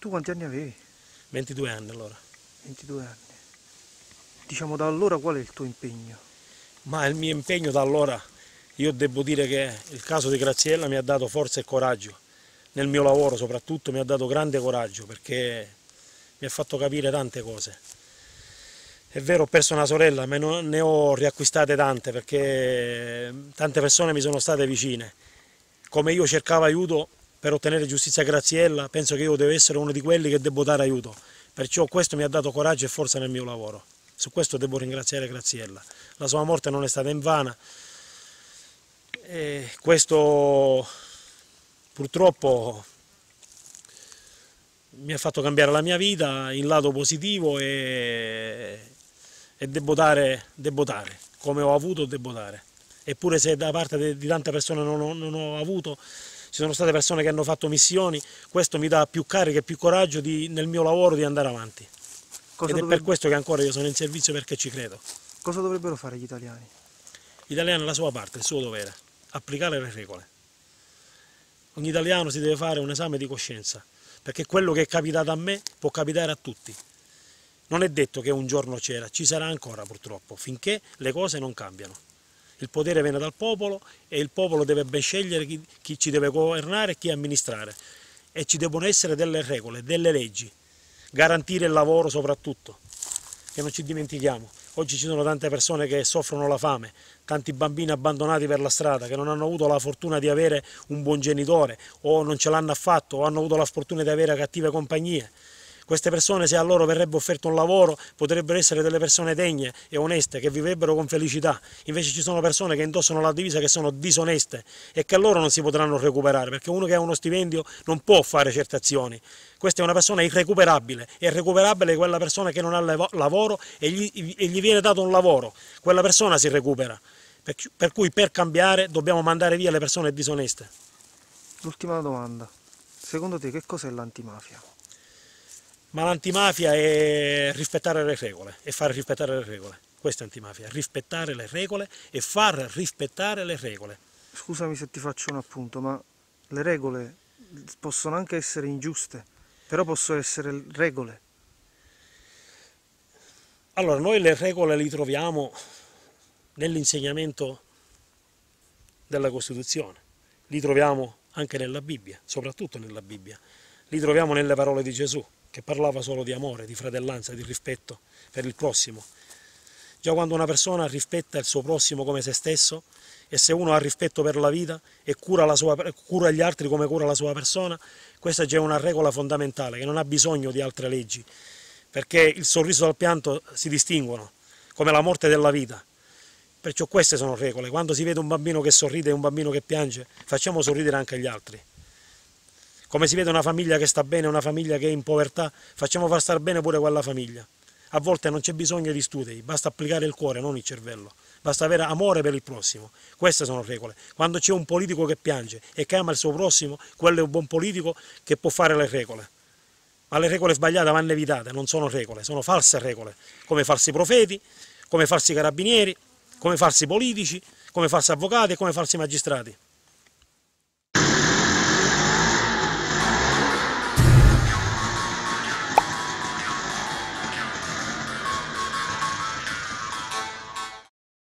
Tu quanti anni avevi? 22 anni allora. 22 anni. Diciamo da allora qual è il tuo impegno? Ma il mio impegno da allora, io devo dire che il caso di Graziella mi ha dato forza e coraggio. Nel mio lavoro soprattutto mi ha dato grande coraggio perché mi ha fatto capire tante cose. È vero, ho perso una sorella, ma ne ho riacquistate tante perché tante persone mi sono state vicine. Come io cercavo aiuto per ottenere giustizia a Graziella, penso che io devo essere uno di quelli che devo dare aiuto. Perciò questo mi ha dato coraggio e forza nel mio lavoro. Su questo devo ringraziare Graziella. La sua morte non è stata invana. E questo purtroppo mi ha fatto cambiare la mia vita in lato positivo e devo dare, come ho avuto devo dare. Eppure se da parte di tante persone non ho avuto, ci sono state persone che hanno fatto missioni, questo mi dà più carica e più coraggio nel mio lavoro di andare avanti. Ed è per questo che ancora io sono in servizio, perché ci credo. Cosa dovrebbero fare gli italiani? Gli italiani la sua parte, il suo dovere, applicare le regole. Ogni italiano si deve fare un esame di coscienza, perché quello che è capitato a me può capitare a tutti. Non è detto che un giorno c'era, ci sarà ancora purtroppo, finché le cose non cambiano. Il potere viene dal popolo e il popolo deve ben scegliere chi ci deve governare e chi amministrare. E ci devono essere delle regole, delle leggi. Garantire il lavoro soprattutto, che non ci dimentichiamo. Oggi ci sono tante persone che soffrono la fame, tanti bambini abbandonati per la strada, che non hanno avuto la fortuna di avere un buon genitore, o non ce l'hanno affatto, o hanno avuto la fortuna di avere cattive compagnie. Queste persone, se a loro verrebbe offerto un lavoro, potrebbero essere delle persone degne e oneste, che vivrebbero con felicità. Invece ci sono persone che indossano la divisa, che sono disoneste e che a loro non si potranno recuperare, perché uno che ha uno stipendio non può fare certe azioni. Questa è una persona irrecuperabile. È recuperabile quella persona che non ha lavoro e gli viene dato un lavoro. Quella persona si recupera. Per cui per cambiare dobbiamo mandare via le persone disoneste. L'ultima domanda. Secondo te che cos'è l'antimafia? Ma l'antimafia è rispettare le regole e fare rispettare le regole. Questa è antimafia, rispettare le regole e far rispettare le regole. Scusami se ti faccio un appunto, ma le regole possono anche essere ingiuste, però possono essere regole. Allora, noi le regole le troviamo nell'insegnamento della Costituzione, li troviamo anche nella Bibbia, soprattutto nella Bibbia, li troviamo nelle parole di Gesù, che parlava solo di amore, di fratellanza, di rispetto per il prossimo. Già quando una persona rispetta il suo prossimo come se stesso, e se uno ha rispetto per la vita e cura gli altri come cura la sua persona, questa già è una regola fondamentale che non ha bisogno di altre leggi, perché il sorriso dal pianto si distinguono, come la morte dalla vita. Perciò queste sono regole. Quando si vede un bambino che sorride e un bambino che piange, facciamo sorridere anche gli altri. Come si vede una famiglia che sta bene e una famiglia che è in povertà, facciamo far star bene pure quella famiglia. A volte non c'è bisogno di studi, basta applicare il cuore, non il cervello. Basta avere amore per il prossimo. Queste sono regole. Quando c'è un politico che piange e che ama il suo prossimo, quello è un buon politico che può fare le regole. Ma le regole sbagliate vanno evitate, non sono regole, sono false regole, come falsi profeti, come falsi carabinieri, come falsi politici, come falsi avvocati e come falsi magistrati.